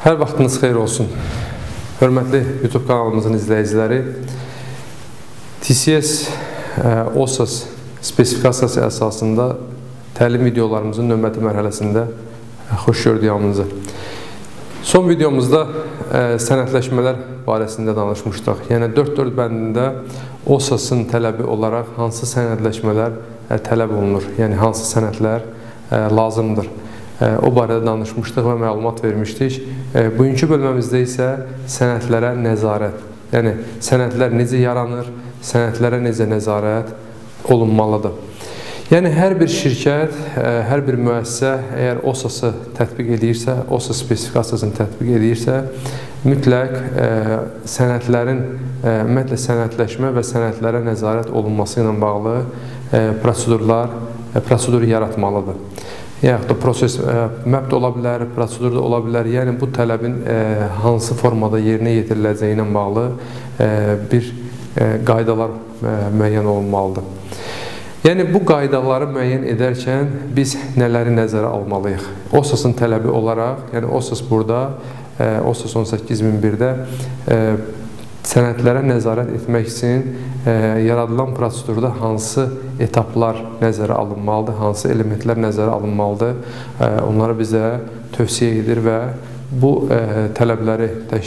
Hər vaxtınız xeyir olsun. Hörmətli YouTube kanalımızın izləyiciləri, TCS OSAS spesifikasiyası əsasında təlim videolarımızın növbəti mərhələsində xoş gördük hamınızı. Son videomuzda sənədləşmələr barəsində danışmışdıq. Yəni 4.4 bəndində OSAS-ın tələbi olaraq hansı sənədləşmələr tələb olunur, yəni hansı sənədlər lazımdır. O barədə danışmışdıq və məlumat vermişdik. Bugünkü bölməmizdə isə sənədlərə nəzarət, yəni sənədlər necə yaranır, sənədlərə necə nəzarət olunmalıdır. Yəni hər bir şirkət, hər bir müəssisə əgər OSAS-ı tətbiq edirsə, OSAS spesifikasiyasını tətbiq edirsə, mütləq sənədlərin, ümumiyyətlə sənədləşmə və sənədlərə nəzarət olunması ilə bağlı prosedur yaratmalıdır. Yaxud da proses məbd ola bilər, prosedur da ola bilər. Yəni bu tələbin hansı formada yerinə yetiriləcəyi ilə bağlı bir qaydalar müəyyən olunmalıdır. Yəni bu qaydaları müəyyən edərkən biz nələri nəzərə almalıyıq? OSAS-ın tələbi olaraq, yəni OSAS burada, OSAS 18001-də sənədlərə nəzarət etmək üçün yaradılan prosedurda hansı etaplar nəzərə alınmalıdır, hansı elementlər nəzərə alınmalıdır, onları bizə tövsiyə edir və bu tələbləri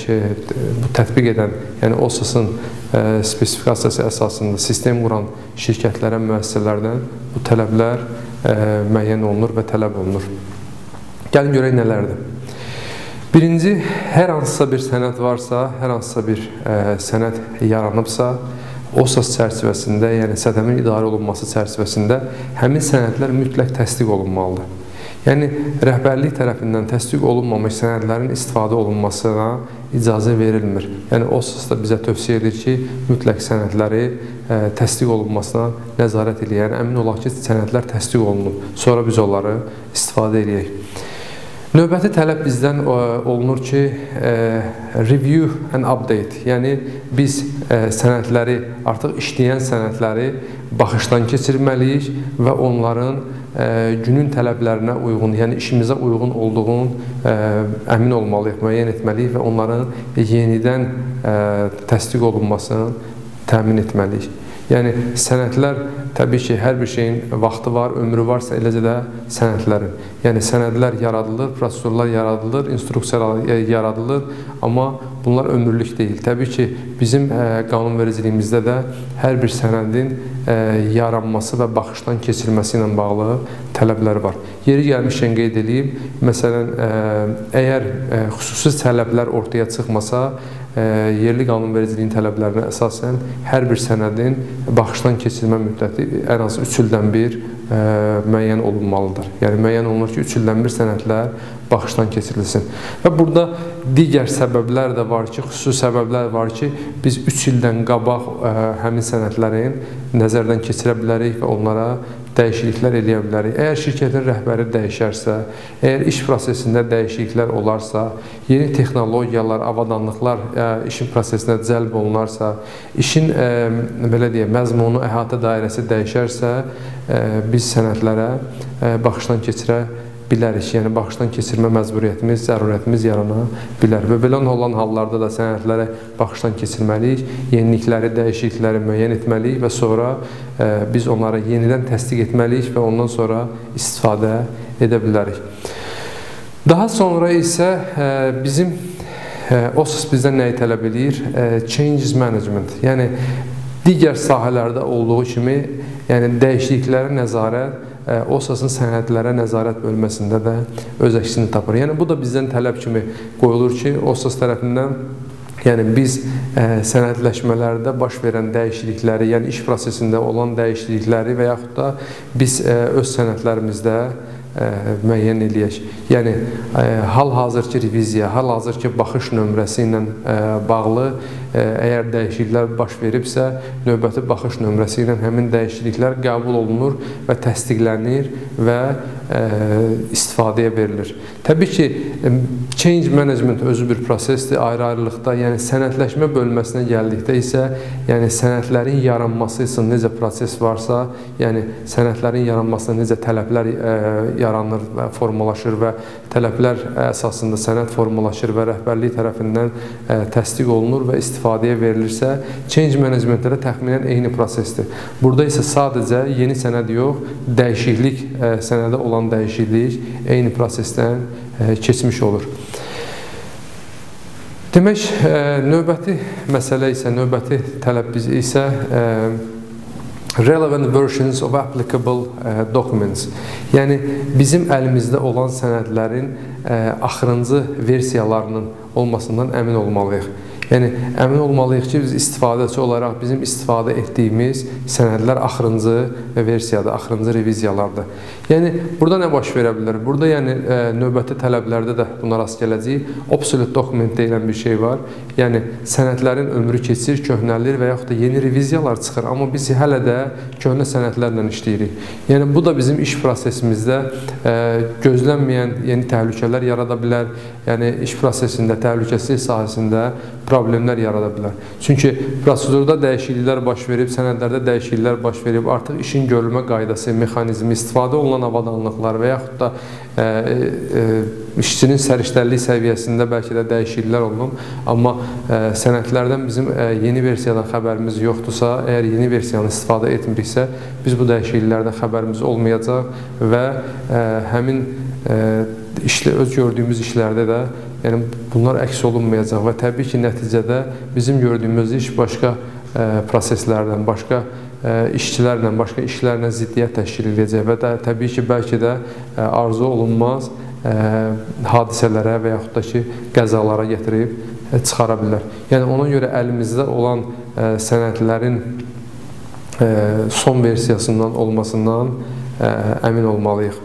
tətbiq edən, yəni OSAS-ın spesifikasiyası əsasında sistem quran şirkətlərə, müəssisələrdən bu tələblər müəyyən olunur və tələb olunur. Gəlin görək nələrdir. Birinci, hər hansısa bir sənəd varsa, hər hansısa bir sənəd yaranıbsa, OSAS çərçivəsində, yəni sədəmin idarə olunması çərçivəsində həmin sənədlər mütləq təsdiq olunmalıdır. Yəni, rəhbərlik tərəfindən təsdiq olunmamış sənədlərin istifadə olunmasına icazə verilmir. Yəni, OSAS da bizə tövsiyə edir ki, mütləq sənədləri təsdiq olunmasına nəzarət edək. Yəni, əmin olaq ki, sənədlər təsdiq olunub, sonra biz onları istifadə edək. Növbəti tələb bizdən olunur ki, review and update, yəni biz sənədləri, artıq işləyən sənədləri baxışdan keçirməliyik və onların günün tələblərinə uyğun, yəni işimizə uyğun olduğunu əmin olmalıyıq, müəyyən etməliyik və onların yenidən təsdiq olunmasını təmin etməliyik. Yəni, sənədlər, təbii ki, hər bir şeyin vaxtı var, ömrü varsa, eləcə də sənədlərin. Yəni, sənədlər yaradılır, prosedurlar yaradılır, instruksiyalar yaradılır, amma bunlar ömürlük deyil. Təbii ki, bizim qanunvericiliyimizdə də hər bir sənədin yaranması və baxışdan keçirilməsi ilə bağlı tələblər var. Yeri gəlmişkən qeyd edeyim, məsələn, əgər xüsusi tələblər ortaya çıxmasa, yerli qanunvericiliyin tələblərinə əsasən hər bir sənədin baxışdan keçirilmə müddəti ən az 3 ildən bir müəyyən olunmalıdır. Yəni, müəyyən olunur ki, 3 ildən bir sənədlər baxışdan keçirilsin. Və burada digər səbəblər də var ki, xüsusi səbəblər var ki, biz 3 ildən qabaq həmin sənədlərin nəzərdən keçirə bilərik və onlara dəyişikliklər eləyə bilərik. Əgər şirkətin rəhbəri dəyişərsə, əgər iş prosesində dəyişikliklər olarsa, yeni texnologiyalar, avadanlıqlar işin prosesinə cəlb olunarsa, işin belə deyək, məzmunu, əhatə dairəsi dəyişərsə, biz sənədlərə baxışdan keçirə bilərik. Yəni, baxışdan keçirmə məcburiyyətimiz, zərurətimiz yarana bilər. Və belə olan hallarda da sənədləri baxışdan keçirməliyik, yenilikləri, dəyişiklikləri müəyyən etməliyik və sonra biz onları yenidən təsdiq etməliyik və ondan sonra istifadə edə bilərik. Daha sonra isə bizim OSAS bizdən nəyi tələb edir? Changes management. Yəni, digər sahələrdə olduğu kimi, yəni dəyişikliklərə nəzarət OSAS-ın sənədlərə nəzarət bölməsində də öz əksini tapır. Yəni, bu da bizdən tələb kimi qoyulur ki, OSAS tərəfindən yəni biz sənədləşmələrdə baş verən dəyişiklikləri, yəni iş prosesində olan dəyişiklikləri və yaxud da biz öz sənədlərimizdə müəyyən eləyək. Yəni, hal-hazırki reviziya, hal-hazırki baxış nömrəsi ilə bağlı əgər dəyişikliklər baş veribsə, növbəti baxış nömrəsi ilə həmin dəyişikliklər qəbul olunur və təsdiqlənir və istifadəyə verilir. Təbii ki, change management özü bir prosesdir, ayrı-ayrılıqda, yəni sənədləşmə bölməsinə gəldikdə isə, yəni sənədlərin yaranması üçün necə proses varsa, yəni sənədlərin yaranmasına necə tələblər yaranır və formalaşır və tələblər əsasında sənəd formalaşır və rəhbərlik tərəfindən təsdiq olunur və istifadəyə verilirsə, change managementdə də təxminən eyni prosesdir. Burada isə sadəcə yeni sənəd yox, dəyişiklik, sənədə olan dəyişiklik eyni prosesdən keçmiş olur. Demək, növbəti məsələ isə, növbəti tələb isə relevant versions of applicable documents. Yəni, bizim əlimizdə olan sənədlərin axırıncı versiyalarının olmasından əmin olmalıyıq. Yəni, əmin olmalıyıq ki, biz istifadəçi olaraq bizim istifadə etdiyimiz sənədlər axırıncı versiyadır, axırıncı reviziyalardır. Yəni, burada nə baş verə bilər? Burada yəni, növbəti tələblərdə də buna rast gələcəyik. Obsolete document deyilən bir şey var. Yəni, sənədlərin ömrü keçir, köhnəlir və yaxud da yeni reviziyalar çıxır. Amma biz hələ də köhnə sənədlərlə işləyirik. Yəni, bu da bizim iş prosesimizdə gözlənməyən yeni təhlükələr yarada bilər. Yəni, iş prosesində, təhlükəsizlik sahəsində problemlər yarada bilər. Çünki prosedurda dəyişikliklər baş verib, sənədlərdə dəyişikliklər baş verib, artıq işin görülmə qaydası, mexanizmi, istifadə olunan avadanlıqlar və yaxud da işçinin səriştəlilik səviyyəsində bəlkə də dəyişikliklər olunub. Amma sənədlərdən bizim yeni versiyadan xəbərimiz yoxdursa, əgər yeni versiyanı istifadə etmiriksə, biz bu dəyişikliklərdən xəbərimiz olmayacaq və həmin öz gördüyümüz işlərdə də yəni, bunlar əks olunmayacaq və təbii ki, nəticədə bizim gördüyümüz iş başqa proseslərdən, başqa işçilərlə, başqa işlərlə ziddiyyət təşkil edəcək və təbii ki, bəlkə də arzu olunmaz hadisələrə və yaxud da ki, qəzalara gətirib çıxara bilər. Yəni, ona görə əlimizdə olan sənədlərin son versiyasından olmasından əmin olmalıyıq.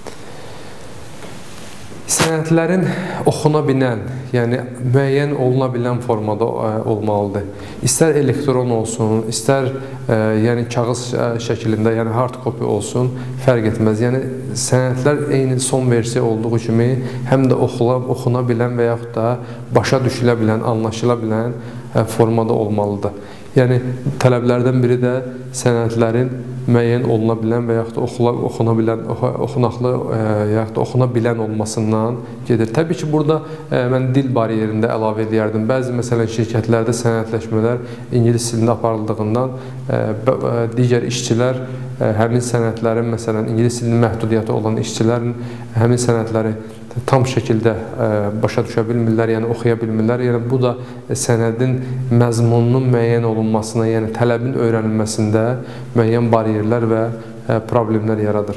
Sənədlərin oxuna bilən, yəni müəyyən oluna bilən formada olmalıdır. İstər elektron olsun, istər yəni kağız şəklində, yəni hard copy olsun, fərq etməz. Yəni sənədlər eyni son versiya olduğu kimi həm də oxuna bilən və yaxud da başa düşülə bilən, anlaşıla bilən formada olmalıdır. Yəni tələblərdən biri də sənədlərin müəyyən oluna bilən və yaxud da oxuna bilən, oxunaqlı yaxud da oxuna bilən olmasından gedir. Təbii ki, burada mən dil bariyerində əlavə edərdim. Bəzi məsələn şirkətlərdə sənədləşmələr ingilis dilində aparıldığından digər işçilər həmin sənədlərin, məsələn ingilis dilinin məhdudiyyəti olan işçilərin həmin sənədləri tam şəkildə başa düşə bilmirlər, yəni oxuya bilmirlər. Yəni bu da sənədin məzmununun müəyyən olunmasına, yəni tələbin öyrənilməsində müəyyən bariyerlər və problemlər yaradır.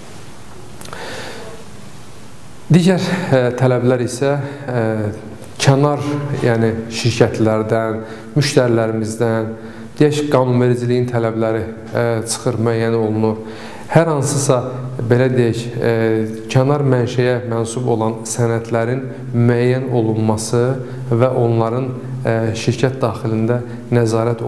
Digər tələblər isə kənar, yəni şirkətlərdən, müştərilərimizdən, deyək qanunvericiliyin tələbləri çıxır, müəyyən olunur. Hər hansısa, belə deyək, kənar mənşəyə mənsub olan sənədlərin müəyyən olunması və onların şirkət daxilində nəzarət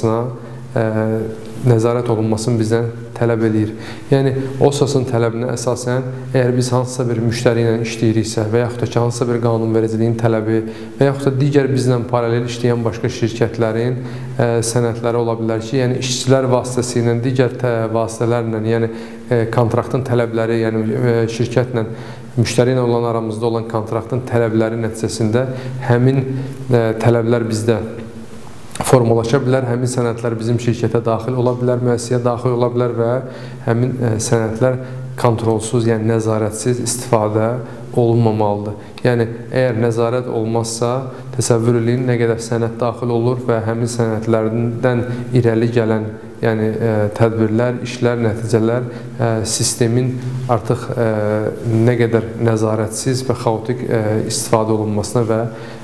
olunmasını bizdən tələb edir. Yəni, OSAS-ın tələbinə əsasən, əgər biz hansısa bir müştəri ilə işləyiriksə və yaxud da ki, hansısa bir qanunvericiliyin tələbi və yaxud da digər bizlə paralel işləyən başqa şirkətlərin sənədləri ola bilər ki, yəni işçilər vasitəsilə, digər vasitələrlə, yəni kontraktın tələbləri, yəni şirkətlə, müştəri ilə olan aramızda olan kontraktın tələbləri nəticəsində həmin tələblər bizdə formalaşa bilər, həmin sənədlər bizim şirkətə daxil ola bilər, müəssisəyə daxil ola bilər və həmin sənədlər kontrolsuz, yəni nəzarətsiz istifadə olunmamalıdır. Yəni, əgər nəzarət olmazsa, təsəvvür edin, nə qədər sənəd daxil olur və həmin sənədlərdən irəli gələn yəni tədbirlər, işlər, nəticələr sistemin artıq nə qədər nəzarətsiz və xaotik istifadə olunmasına və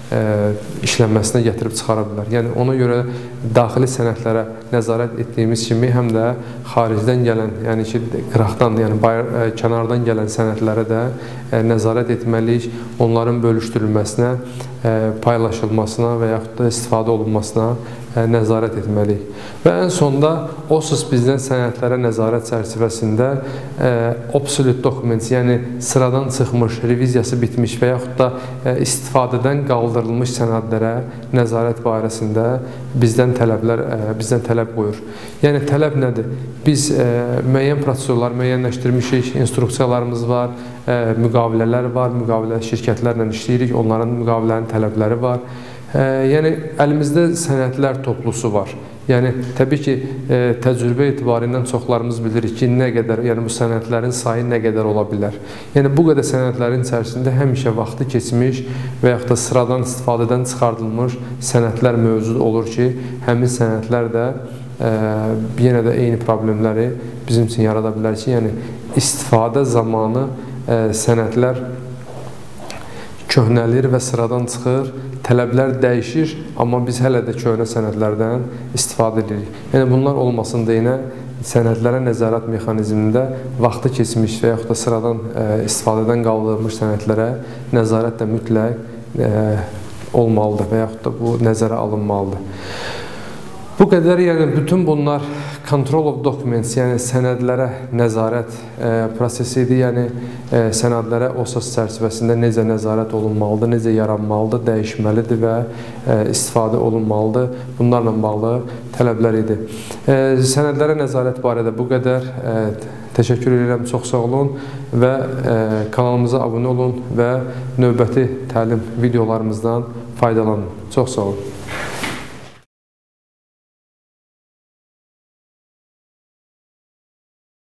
işlənməsinə gətirib çıxara bilər. Yəni ona görə daxili sənədlərə nəzarət etdiyimiz kimi həm də xaricdən gələn, yəni ki, qıraqdan, yəni kənardan gələn sənədlərə də nəzarət etməliyik. Onların bölüşdürülməsinə, paylaşılmasına və yaxud da istifadə olunmasına nəzarət etməliyik. Və ən sonda OSIS bizdən sənədlərə nəzarət çərçivəsində obsolete documents, yəni sıradan çıxmış, reviziyası bitmiş və yaxud da istifadədən qaldırılmış sənədlərə nəzarət barəsində bizdən tələb qoyur. Yəni tələb nədir? Biz müəyyən prosedurlar müəyyənləşdirmişik, instruksiyalarımız var, müqavilələr var, müqavilə şirkətlərlə işləyirik, onların müqavilənin tələbləri var. Yəni əlimizdə sənədlər toplusu var. Yəni təbii ki, təcrübə etibarindən çoxlarımız bilirik ki, nə qədər, yəni bu sənədlərin sayı nə qədər ola bilər. Yəni bu qədər sənədlərin içərisində həmişə vaxtı keçmiş və yaxud da sıradan istifadədən çıxardılmış sənədlər mövcud olur ki, həmin sənədlər də yenə də eyni problemləri bizim üçün yarada bilər ki, yəni istifadə zamanı sənədlər köhnəlir və sıradan çıxır, tələblər dəyişir, amma biz hələ də köhnə sənədlərdən istifadə edirik. Yəni bunlar olmasın deyinə sənədlərə nəzarət mexanizmində vaxtı keçmiş və yaxud da sıradan istifadədən qaldırılmış sənədlərə nəzarət də mütləq olmalıdır və yaxud da bu nəzərə alınmalıdır. Bu qədər, yəni bütün bunlar control of documents, yəni sənədlərə nəzarət prosesi idi. Yəni sənədlərə OSIS çərçivəsində necə nəzarət olunmalıdır, necə yaranmalıdır, dəyişməlidir və istifadə olunmalıdır. Bunlarla bağlı tələblər idi. Sənədlərə nəzarət barədə bu qədər. Təşəkkür edirəm, çox sağ olun və kanalımıza abunə olun və növbəti təlim videolarımızdan faydalanın. Çox sağ olun.